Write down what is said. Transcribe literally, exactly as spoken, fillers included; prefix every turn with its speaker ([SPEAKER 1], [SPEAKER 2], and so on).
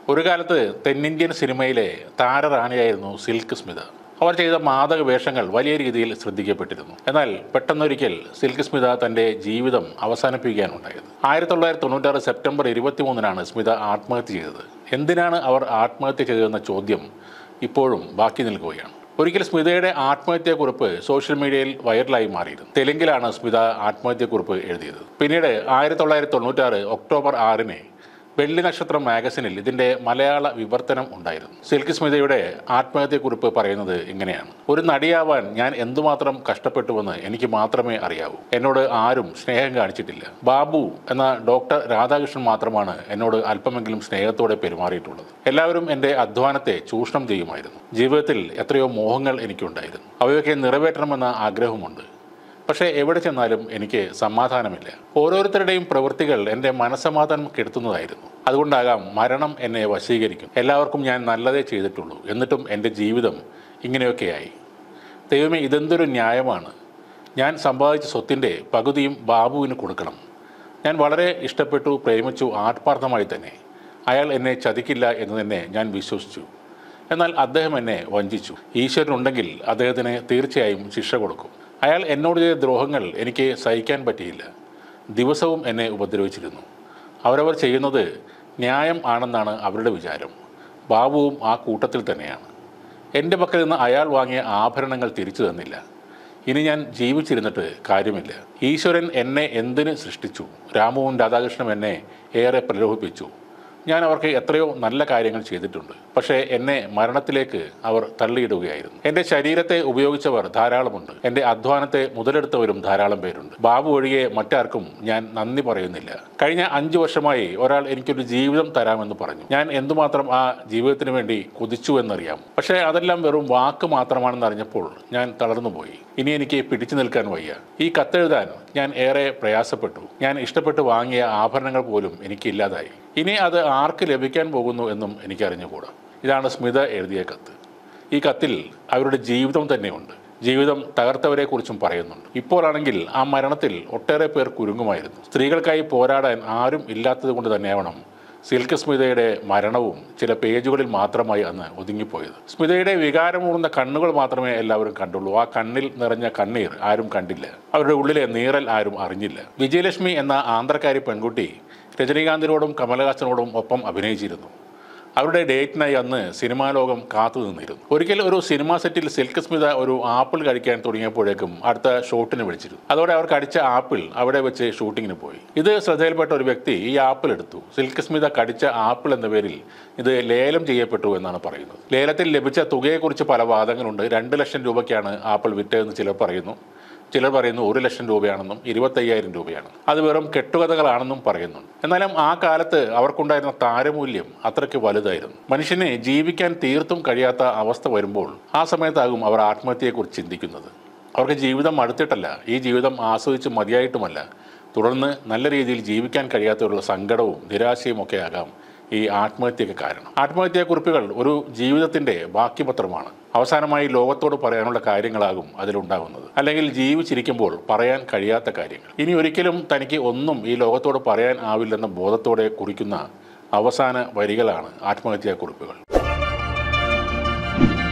[SPEAKER 1] ഒരു കാലത്ത് തെന്നിന്ത്യൻ സിനിമയിലെ താരറാണിയായിരുന്നു സിൽക്ക് സ്മിത. അവർ ചെയ്ത മാദക വേഷങ്ങൾ വലിയ രീതിയിൽ ശ്രദ്ധിക്കപ്പെട്ടിരുന്നു. എന്നാൽ പെട്ടെന്നൊരിക്കൽ സിൽക്ക് സ്മിത തൻ്റെ ജീവിതം അവസാനിപ്പിക്കാനുണ്ടായത്. ആയിരത്തി തൊള്ളായിരത്തി തൊണ്ണൂറ്റാറ് സെപ്റ്റംബർ ഇരുപത്തി മൂന്നിനാണ് സ്മിത ആത്മഹത്യ ചെയ്തത്. എന്തിനാണ് അവർ ആത്മഹത്യ ചെയ്തതെന്ന ചോദ്യം ഇപ്പോഴും ബാക്കി നിൽക്കുകയാണ്. ഒരിക്കൽ സ്മിതയുടെ ആത്മഹത്യാക്കുറിപ്പ് സോഷ്യൽ മീഡിയയിൽ വൈറലായി മാറിയിരുന്നു. തെലുങ്കിലാണ് സ്മിത ആത്മഹത്യാക്കുറിപ്പ് എഴുതിയത്. പിന്നീട് ആയിരത്തി തൊള്ളായിരത്തി തൊണ്ണൂറ്റാറ് ഒക്ടോബർ ആറിന് വെള്ളി നക്ഷത്രം മാഗസിനിൽ ഇതിൻ്റെ മലയാള വിവർത്തനം ഉണ്ടായിരുന്നു. സിൽക്ക് സ്മിതയുടെ ആത്മഹത്യക്കുറിപ്പ് പറയുന്നത് ഇങ്ങനെയാണ്: ഒരു നടിയാവാൻ ഞാൻ എന്തുമാത്രം കഷ്ടപ്പെട്ടുവെന്ന് എനിക്ക് മാത്രമേ അറിയാവൂ. എന്നോട് ആരും സ്നേഹം കാണിച്ചിട്ടില്ല. ബാബു എന്ന ഡോക്ടർ രാധാകൃഷ്ണൻ മാത്രമാണ് എന്നോട് അല്പമെങ്കിലും സ്നേഹത്തോടെ പെരുമാറിയിട്ടുള്ളത്. എല്ലാവരും എൻ്റെ അധ്വാനത്തെ ചൂഷണം ചെയ്യുമായിരുന്നു. ജീവിതത്തിൽ എത്രയോ മോഹങ്ങൾ എനിക്കുണ്ടായിരുന്നു. അവയൊക്കെ നിറവേറ്റണമെന്ന ആഗ്രഹമുണ്ട്. പക്ഷേ എവിടെ ചെന്നാലും എനിക്ക് സമാധാനമില്ല. ഓരോരുത്തരുടെയും പ്രവൃത്തികൾ എൻ്റെ മനസ്സമാധാനം കെടുത്തുന്നതായിരുന്നു. അതുകൊണ്ടാകാം മരണം എന്നെ വശീകരിക്കും. എല്ലാവർക്കും ഞാൻ നല്ലതേ ചെയ്തിട്ടുള്ളൂ, എന്നിട്ടും എൻ്റെ ജീവിതം ഇങ്ങനെയൊക്കെയായി. ദൈവമേ, ഇതെന്തൊരു ന്യായമാണ്. ഞാൻ സമ്പാദിച്ച സ്വത്തിൻ്റെ പകുതിയും ബാബുവിന് കൊടുക്കണം. ഞാൻ വളരെ ഇഷ്ടപ്പെട്ടു, പ്രേമിച്ചു, ആത്മാർത്ഥമായി തന്നെ. അയാൾ എന്നെ ചതിക്കില്ല എന്ന് തന്നെ ഞാൻ വിശ്വസിച്ചു. എന്നാൽ അദ്ദേഹം എന്നെ വഞ്ചിച്ചു. ഈശ്വരനുണ്ടെങ്കിൽ അദ്ദേഹത്തിന് തീർച്ചയായും ശിക്ഷ കൊടുക്കും. അയാൾ എന്നോട് ചെയ്ത ദ്രോഹങ്ങൾ എനിക്ക് സഹിക്കാൻ പറ്റിയില്ല. ദിവസവും എന്നെ ഉപദ്രവിച്ചിരുന്നു. അവരവർ ചെയ്യുന്നത് ന്യായം ആണെന്നാണ് അവരുടെ വിചാരം. ബാബുവും ആ കൂട്ടത്തിൽ തന്നെയാണ്. എൻ്റെ പക്കൽ നിന്ന് അയാൾ വാങ്ങിയ ആഭരണങ്ങൾ തിരിച്ചു തന്നില്ല. ഇനി ഞാൻ ജീവിച്ചിരുന്നിട്ട് കാര്യമില്ല. ഈശ്വരൻ എന്നെ എന്തിന് സൃഷ്ടിച്ചു? രാമുവും രാധാകൃഷ്ണനും എന്നെ ഏറെ പ്രലോഭിപ്പിച്ചു. ഞാൻ അവർക്ക് എത്രയോ നല്ല കാര്യങ്ങൾ ചെയ്തിട്ടുണ്ട്. പക്ഷേ എന്നെ മരണത്തിലേക്ക് അവർ തള്ളിയിടുകയായിരുന്നു. എൻ്റെ ശരീരത്തെ ഉപയോഗിച്ചവർ ധാരാളമുണ്ട്. എൻ്റെ അധ്വാനത്തെ മുതലെടുത്തവരും ധാരാളം പേരുണ്ട്. ബാബു ഒഴികെ മറ്റാർക്കും ഞാൻ നന്ദി പറയുന്നില്ല. കഴിഞ്ഞ അഞ്ചു വർഷമായി ഒരാൾ എനിക്കൊരു ജീവിതം തരാമെന്ന് പറഞ്ഞു. ഞാൻ എന്തുമാത്രം ആ ജീവിതത്തിന് വേണ്ടി കൊതിച്ചു എന്നറിയാം. പക്ഷേ അതെല്ലാം വെറും വാക്ക് മാത്രമാണെന്ന് അറിഞ്ഞപ്പോൾ ഞാൻ തളർന്നുപോയി. ഇനി എനിക്ക് പിടിച്ചു നിൽക്കാൻ വയ്യ. ഈ കത്തെഴുതാൻ ഞാൻ ഏറെ പ്രയാസപ്പെട്ടു. ഞാൻ ഇഷ്ടപ്പെട്ട് വാങ്ങിയ ആഭരണങ്ങൾ പോലും എനിക്കില്ലാതായി. ഇനി അത് ആർക്ക് ലഭിക്കാൻ പോകുന്നു എന്നും എനിക്കറിഞ്ഞുകൂടാ. ഇതാണ് സ്മിത എഴുതിയ കത്ത്. ഈ കത്തിൽ അവരുടെ ജീവിതം തന്നെയുണ്ട്. ജീവിതം തകർത്തവരെക്കുറിച്ചും പറയുന്നുണ്ട്. ഇപ്പോഴാണെങ്കിൽ ആ മരണത്തിൽ ഒട്ടേറെ പേർ കുരുങ്ങുമായിരുന്നു. സ്ത്രീകൾക്കായി പോരാടാൻ ആരും ഇല്ലാത്തത് കൊണ്ട് തന്നെയാവണം സിൽക്ക് സ്മിതയുടെ മരണവും ചില പേജുകളിൽ മാത്രമായി അന്ന് ഒതുങ്ങിപ്പോയത്. സ്മിതയുടെ വികാരമൂർന്ന കണ്ണുകൾ മാത്രമേ എല്ലാവരും കണ്ടുള്ളൂ. ആ കണ്ണിൽ നിറഞ്ഞ കണ്ണീർ ആരും കണ്ടില്ല. അവരുടെ ഉള്ളിലെ നീറൽ ആരും അറിഞ്ഞില്ല. വിജയലക്ഷ്മി എന്ന ആന്ധ്രക്കാരി പെൺകുട്ടി രജനീകാന്തിനോടും കമലഹാസനോടും ഒപ്പം അഭിനയിച്ചിരുന്നു. അവരുടെ ഡേറ്റിനായി അന്ന് സിനിമാ ലോകം കാത്തു നിന്നിരുന്നു. ഒരിക്കൽ ഒരു സിനിമാ സെറ്റിൽ സിൽക്ക് സ്മിത ഒരു ആപ്പിൾ കഴിക്കാൻ തുടങ്ങിയപ്പോഴേക്കും അടുത്ത ഷൂട്ടിന് വിളിച്ചിരുന്നു. അതോടെ അവർ കടിച്ച ആപ്പിൾ അവിടെ വെച്ച് ഷൂട്ടിങ്ങിന് പോയി. ഇത് ശ്രദ്ധയിൽപ്പെട്ട ഒരു വ്യക്തി ഈ ആപ്പിൾ എടുത്തു. സിൽക്ക് സ്മിത കടിച്ച ആപ്പിൾ എന്ന പേരിൽ ഇത് ലേലം ചെയ്യപ്പെട്ടു എന്നാണ് പറയുന്നത്. ലേലത്തിൽ ലഭിച്ച തുകയെക്കുറിച്ച് പല വാദങ്ങളുണ്ട്. രണ്ട് ലക്ഷം രൂപയ്ക്കാണ് ആപ്പിൾ വിറ്റതെന്ന് ചിലർ പറയുന്നു. ചിലർ പറയുന്നു ഒരു ലക്ഷം രൂപയാണെന്നും ഇരുപത്തയ്യായിരം രൂപയാണ്. അത് വെറും കെട്ടുകഥകളാണെന്നും പറയുന്നുണ്ട്. എന്നാലും ആ കാലത്ത് അവർക്കുണ്ടായിരുന്ന താരമൂല്യം അത്രയ്ക്ക് വലുതായിരുന്നു. മനുഷ്യനെ ജീവിക്കാൻ തീർത്തും കഴിയാത്ത അവസ്ഥ വരുമ്പോൾ ആ സമയത്താകും അവർ ആത്മഹത്യയെക്കുറിച്ച് ചിന്തിക്കുന്നത്. അവർക്ക് ജീവിതം മടുത്തിട്ടല്ല, ഈ ജീവിതം ആസ്വദിച്ച് മതിയായിട്ടുമല്ല, തുടർന്ന് നല്ല രീതിയിൽ ജീവിക്കാൻ കഴിയാത്തവരുള്ള സങ്കടവും നിരാശയും ഒക്കെ ആകാം ഈ ആത്മഹത്യക്ക് കാരണം. ആത്മഹത്യാക്കുറിപ്പുകൾ ഒരു ജീവിതത്തിൻ്റെ ബാക്കി പത്രമാണ്. അവസാനമായി ലോകത്തോട് പറയാനുള്ള കാര്യങ്ങളാകും അതിലുണ്ടാകുന്നത്, അല്ലെങ്കിൽ ജീവിച്ചിരിക്കുമ്പോൾ പറയാൻ കഴിയാത്ത കാര്യങ്ങൾ. ഇനി ഒരിക്കലും തനിക്ക് ഒന്നും ഈ ലോകത്തോട് പറയാൻ ആവില്ലെന്ന ബോധത്തോടെ കുറിക്കുന്ന അവസാന വരികളാണ് ആത്മഹത്യാക്കുറിപ്പുകൾ.